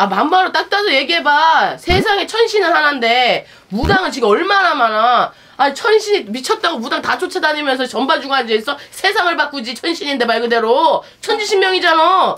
아, 만바로 딱 따서 얘기해봐. 세상에 천신은 하나인데 무당은 지금 얼마나 많아. 아, 천신이 미쳤다고 무당 다 쫓아다니면서 전봐주고 앉아있어? 세상을 바꾸지. 천신인데 말 그대로 천지신명이잖아.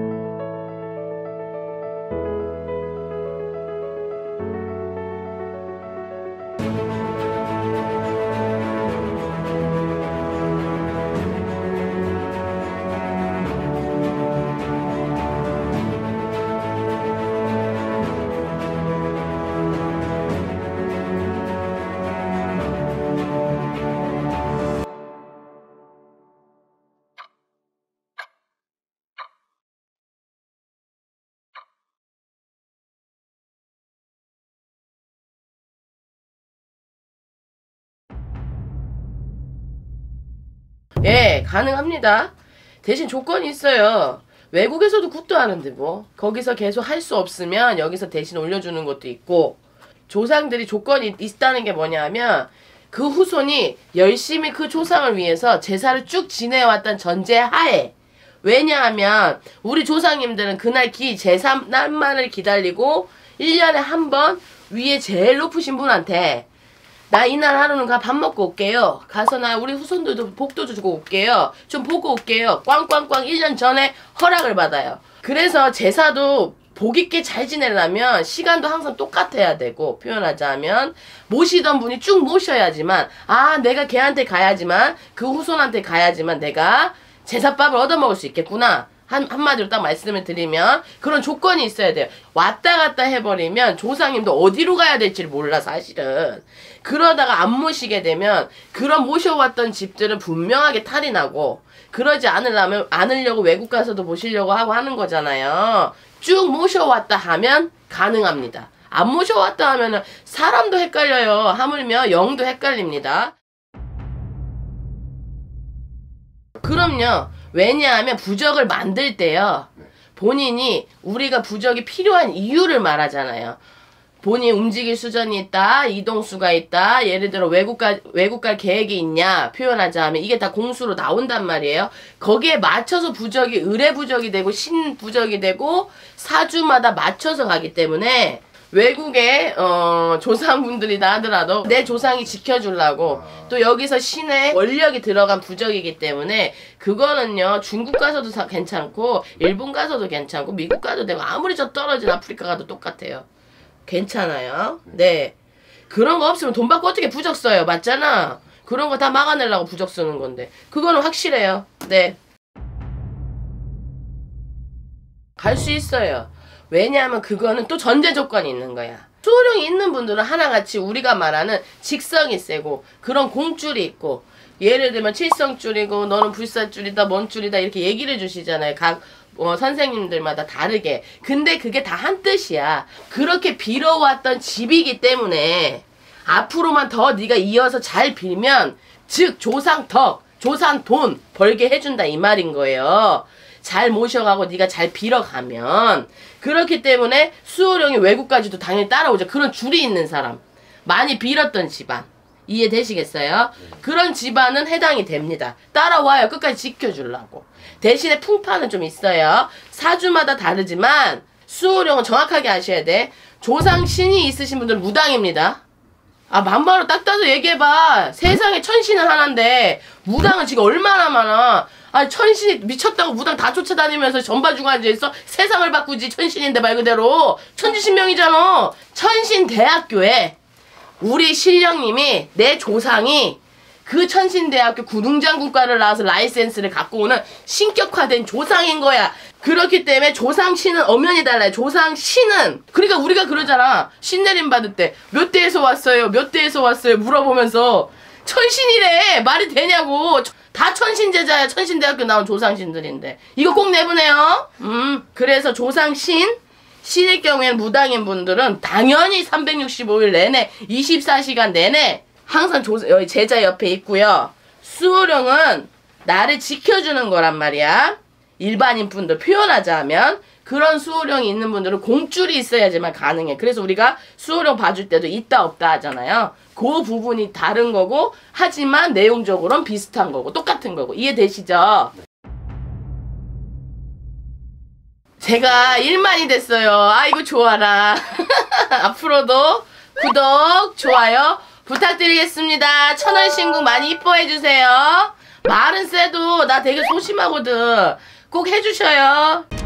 예, 가능합니다. 대신 조건이 있어요. 외국에서도 굿도 하는데 뭐 거기서 계속 할 수 없으면 여기서 대신 올려주는 것도 있고, 조상들이 조건이 있다는 게 뭐냐면 그 후손이 열심히 그 조상을 위해서 제사를 쭉 지내왔던 전제하에, 왜냐하면 우리 조상님들은 그날 제사 날만을 기다리고 1년에 한 번 위에 제일 높으신 분한테 나 이날 하루는 가 밥 먹고 올게요. 가서 나 우리 후손들도 복도 주고 올게요. 좀 보고 올게요. 꽝꽝꽝 1년 전에 허락을 받아요. 그래서 제사도 복 있게 잘 지내려면 시간도 항상 똑같아야 되고, 표현하자면 모시던 분이 쭉 모셔야지만, 아 내가 걔한테 가야지만, 그 후손한테 가야지만 내가 제사밥을 얻어먹을 수 있겠구나. 한마디로 딱 말씀을 드리면 그런 조건이 있어야 돼요. 왔다 갔다 해버리면 조상님도 어디로 가야 될지를 몰라 사실은. 그러다가 안 모시게 되면 그런 모셔왔던 집들은 분명하게 탈이 나고, 그러지 않으려고 외국 가서도 모시려고 하고 하는 거잖아요. 쭉 모셔왔다 하면 가능합니다. 안 모셔왔다 하면은 사람도 헷갈려요. 하물며 영도 헷갈립니다. 그럼요. 왜냐하면 부적을 만들 때요, 본인이 우리가 부적이 필요한 이유를 말하잖아요. 본인이 움직일 수전이 있다, 이동수가 있다, 예를 들어 외국 갈 계획이 있냐, 표현하자면 이게 다 공수로 나온단 말이에요. 거기에 맞춰서 부적이 의뢰부적이 되고 신부적이 되고 사주마다 맞춰서 가기 때문에, 외국의 조상분들이다 하더라도 내 조상이 지켜주려고 또 여기서 신의 원력이 들어간 부적이기 때문에, 그거는요 중국 가서도 다 괜찮고 일본 가서도 괜찮고 미국 가도 되고 아무리 저 떨어진 아프리카 가도 똑같아요. 괜찮아요. 네, 그런 거 없으면 돈 받고 어떻게 부적 써요? 맞잖아. 그런 거 다 막아내려고 부적 쓰는 건데 그거는 확실해요. 네, 갈 수 있어요. 왜냐하면 그거는 또 전제 조건이 있는 거야. 수호령이 있는 분들은 하나같이 우리가 말하는 직성이 세고 그런 공줄이 있고, 예를 들면 칠성줄이고 너는 불사줄이다 뭔 줄이다 이렇게 얘기를 주시잖아요. 각 선생님들마다 다르게. 근데 그게 다 한 뜻이야. 그렇게 빌어왔던 집이기 때문에 앞으로만 더 네가 이어서 잘 빌면, 즉 조상 덕, 조상 돈 벌게 해준다 이 말인 거예요. 잘 모셔가고 네가 잘 빌어가면. 그렇기 때문에 수호령이 외국까지도 당연히 따라오죠. 그런 줄이 있는 사람, 많이 빌었던 집안, 이해되시겠어요? 그런 집안은 해당이 됩니다. 따라와요. 끝까지 지켜주려고. 대신에 풍파는 좀 있어요. 사주마다 다르지만 수호령은 정확하게 아셔야 돼. 조상 신이 있으신 분들은 무당입니다. 아, 만바로 딱 따서 얘기해봐. 세상에 천신은 하나인데 무당은 지금 얼마나 많아. 아, 천신이 미쳤다고 무당 다 쫓아다니면서 전봐주고 앉아있어? 세상을 바꾸지. 천신인데 말 그대로 천지신명이잖아. 천신대학교에 우리 신령님이, 내 조상이 그 천신대학교 구둥장군과를 나와서 라이센스를 갖고 오는 신격화된 조상인 거야. 그렇기 때문에 조상신은 엄연히 달라요. 조상신은, 그러니까 우리가 그러잖아. 신내림 받을 때 몇 대에서 왔어요? 몇 대에서 왔어요? 물어보면서 천신이래. 말이 되냐고. 다 천신제자야. 천신대학교 나온 조상신들인데 이거 꼭 내보내요. 그래서 조상신, 신의 경우에는 무당인 분들은 당연히 365일 내내 24시간 내내 항상 제자 옆에 있고요. 수호령은 나를 지켜주는 거란 말이야. 일반인 분들 표현하자면 그런 수호령이 있는 분들은 공줄이 있어야지만 가능해. 그래서 우리가 수호령 봐줄 때도 있다 없다 하잖아요. 그 부분이 다른 거고, 하지만 내용적으로는 비슷한 거고 똑같은 거고. 이해되시죠? 제가 1만이 됐어요. 아이고 좋아라. 앞으로도 구독, 좋아요 부탁드리겠습니다. 천원 신곡 많이 이뻐해주세요. 말은 세도 나 되게 소심하거든. 꼭 해주셔요.